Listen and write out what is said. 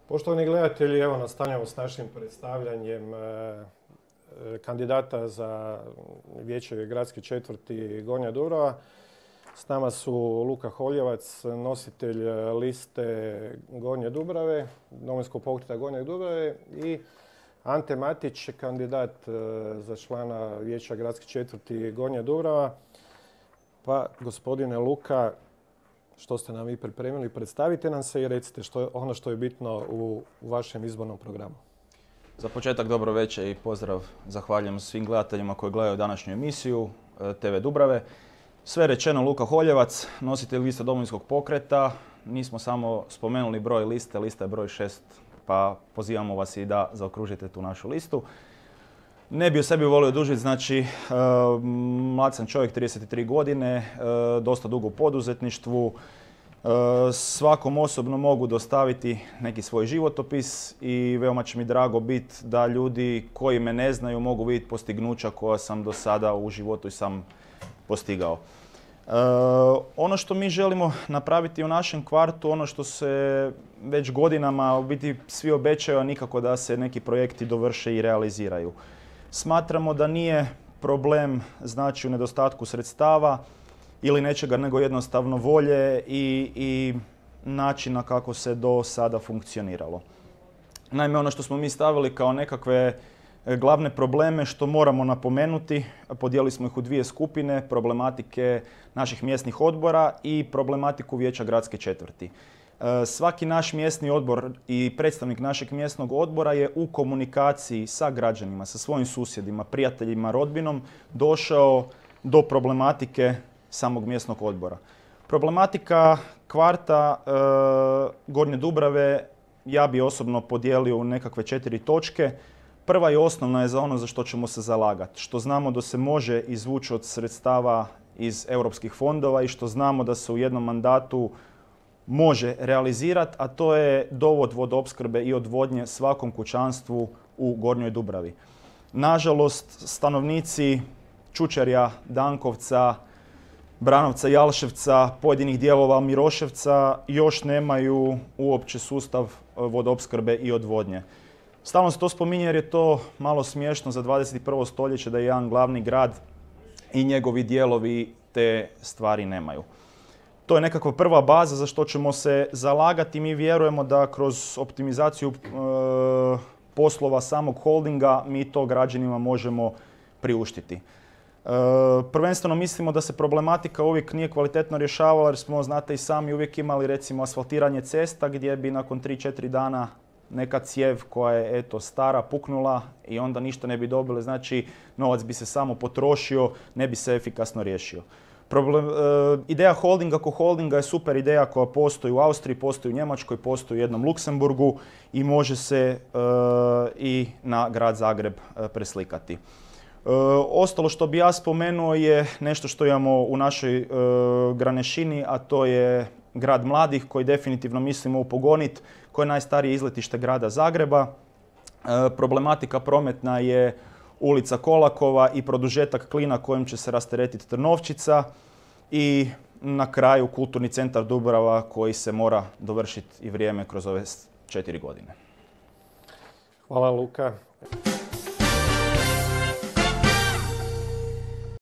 Poštovani gledatelji, evo nastavljamo s našim predstavljanjem kandidata za vijeće gradske četvrti Gornja Dubrava. S nama su Luka Holjevac, nositelj liste Gornje Dubrave, Domovinskog pokreta Gornje Dubrave, i Ante Matić, kandidat za člana vijeća gradske četvrti Gornja Dubrava. Pa, gospodine Luka, što ste nam vi pripremili, predstavite nam se i recite ono što je bitno u vašem izbornom programu. Za početak dobro večer i pozdrav. Zahvaljujem svim gledateljima koji gledaju današnju emisiju TV Dubrave. Sve rečeno, Luka Holjevac, nositelj liste Domovinskog pokreta. Nismo samo spomenuli broj liste, lista je broj 6, pa pozivamo vas i da zaokružite tu našu listu. Ne bi o sebi volio dužiti, znači mlad sam čovjek, 33 godine, dosta dugo u poduzetništvu. Svakom osobno mogu dostaviti neki svoj životopis i veoma će mi drago biti da ljudi koji me ne znaju mogu vidjeti postignuća koja sam do sada u životu i sam postigao. Ono što mi želimo napraviti u našem kvartu, ono što se već godinama u biti svi obećaju, a nikako da se neki projekti dovrše i realiziraju. Smatramo da nije problem znači u nedostatku sredstava ili nečega, nego jednostavno volje i načina kako se do sada funkcioniralo. Naime, ono što smo mi stavili kao nekakve glavne probleme što moramo napomenuti, podijelili smo ih u dvije skupine, problematike naših mjesnih odbora i problematiku vijeća gradske četvrti. Svaki naš mjesni odbor i predstavnik našeg mjesnog odbora je u komunikaciji sa građanima, sa svojim susjedima, prijateljima, rodbinom došao do problematike samog mjesnog odbora. Problematika kvarta Gornje Dubrave ja bi osobno podijelio u nekakve 4 točke. Prva i osnovna je za ono za što ćemo se zalagati, što znamo da se može izvući od sredstava iz europskih fondova i što znamo da se u jednom mandatu može realizirati, a to je dovod vodoopskrbe i odvodnje svakom kućanstvu u Gornjoj Dubravi. Nažalost, stanovnici Čučerja, Dankovca, Branovca, Jalševca, pojedinih dijelova Miroševca još nemaju uopće sustav vodoopskrbe i odvodnje. Stalno se to spominje jer je to malo smiješno za 21. stoljeće da je jedan glavni grad i njegovi dijelovi te stvari nemaju. To je nekakva prva baza za što ćemo se zalagati. Mi vjerujemo da kroz optimizaciju poslova samog holdinga mi to građanima možemo priuštiti. Prvenstveno mislimo da se problematika uvijek nije kvalitetno rješavala jer smo, znate i sami, uvijek imali recimo asfaltiranje cesta gdje bi nakon 3-4 dana neka cijev koja je stara puknula i onda ništa ne bi dobili. Znači novac bi se samo potrošio, ne bi se efikasno riješio. Ideja holdinga ko holdinga je super ideja koja postoji u Austriji, postoji u Njemačkoj, postoji u jednom Luksemburgu i može se i na grad Zagreb preslikati. Ostalo što bi ja spomenuo je nešto što imamo u našoj Granešini, a to je grad mladih koji definitivno mislimo upogoniti, koje je najstarije izletište grada Zagreba. Problematika prometna je ulica Kolakova i produžetak klina kojim će se rasteretiti Trnovčica i na kraju kulturni centar Dubrava koji se mora dovršiti i vrijeme kroz ove 4 godine. Hvala, Luka.